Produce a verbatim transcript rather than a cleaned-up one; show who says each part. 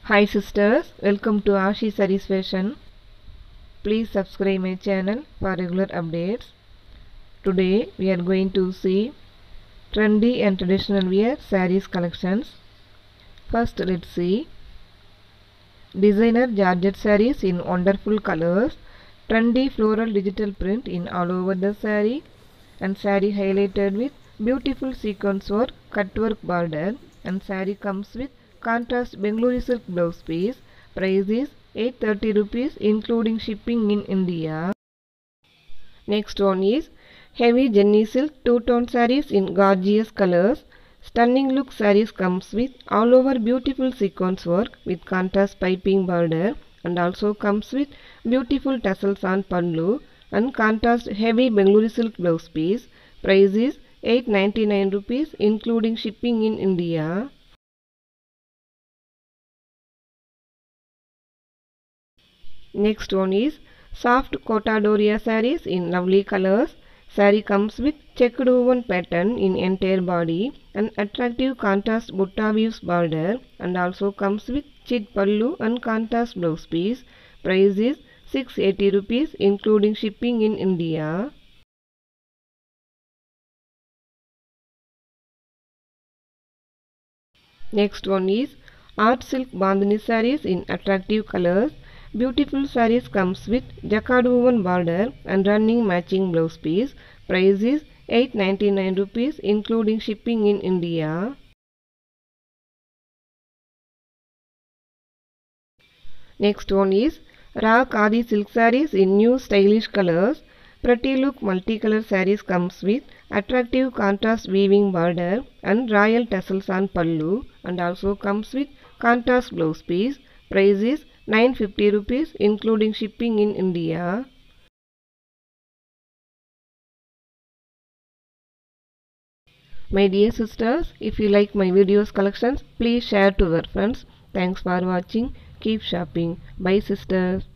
Speaker 1: Hi sisters, welcome to Ashi Sarees Fashion. Please subscribe my channel for regular updates. Today we are going to see trendy and traditional wear sarees collections. First let's see designer Georgette sarees in wonderful colors, trendy floral digital print in all over the saree, and saree highlighted with beautiful sequence work, cutwork border, and saree comes with contrast Bengaluru silk blouse piece. Price is eight hundred thirty rupees including shipping in India. Next one is heavy Jenny silk two-tone sarees in gorgeous colors. Stunning look sarees comes with all over beautiful sequence work with contrast piping border and also comes with beautiful tassels on pallu and contrast heavy Bengaluru silk blouse piece. Price is eight hundred ninety-nine rupees including shipping in India. Next one is soft Kota Doria sarees in lovely colors. Saree comes with checked woven pattern in entire body and attractive contrast butta weaves border and also comes with chit pallu and contrast blouse piece. Price is six hundred eighty rupees including shipping in India. Next one is art silk bandhani sarees in attractive colors. Beautiful sarees comes with jacquard woven border and running matching blouse piece. Price is eight hundred ninety-nine rupees including shipping in India. Next one is raw khadi silk sarees in new stylish colors. Pretty look multicolor sarees comes with attractive contrast weaving border and royal tassels on pallu and also comes with contrast blouse piece. Price is nine hundred fifty rupees including shipping in India. My dear sisters, if you like my videos collections, please share to your friends. Thanks for watching. Keep shopping. Bye sisters.